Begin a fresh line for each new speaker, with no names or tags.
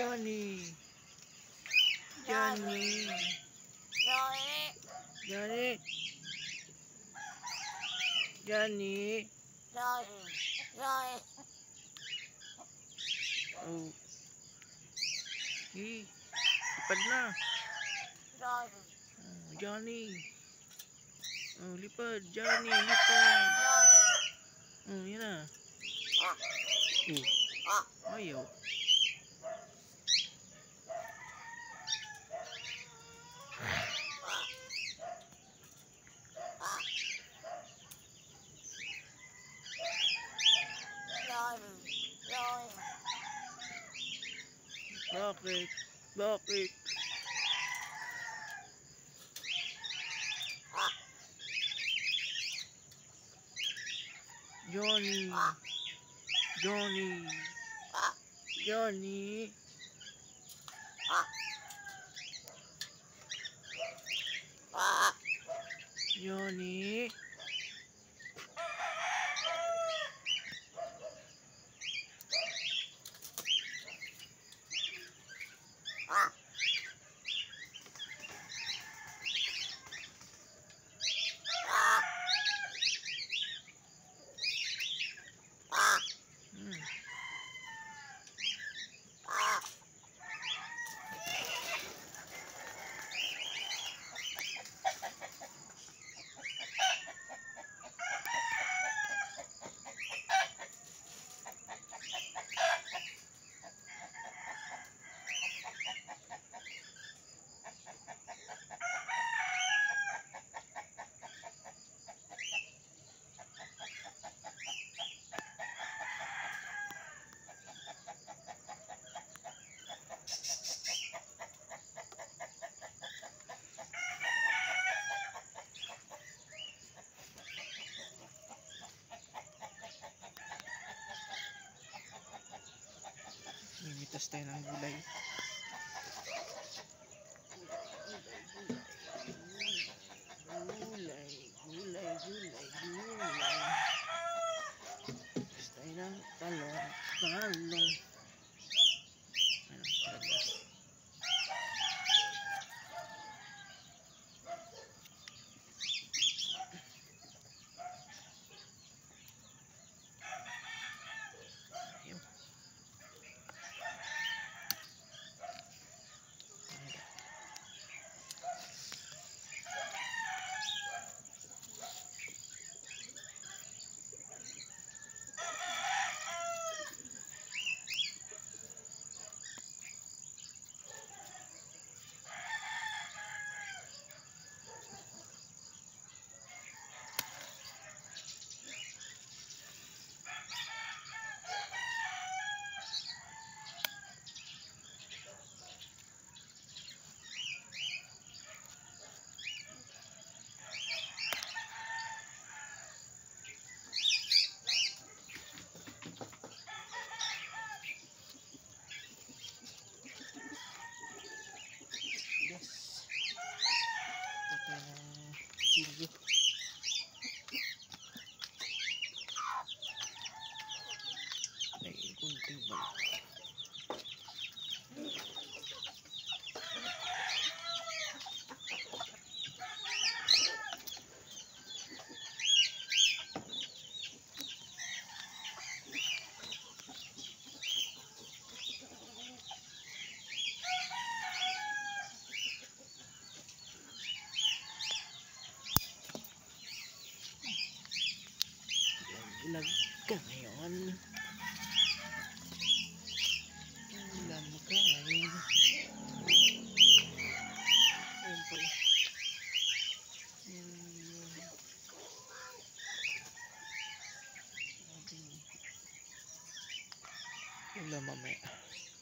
Johnny. Johnny.
Johnny.
Johnny. Johnny.
Johnny. Johnny.
Oh. Eh, lipad na.
Johnny.
Oh, Johnny. Oh, lipad. Johnny, lipad. Oh, yan na. Oh, ayaw. Bakit? Bakit? Johnny. Johnny. Johnny. Johnny. Mimitas tayo ng gulay. Gulay. Mitas tayo ng talong. Chilyo. Ay, kunting ba? Ilag ka ngayon. Ulam ka ngayon. Ayan po. Ulam mamaya.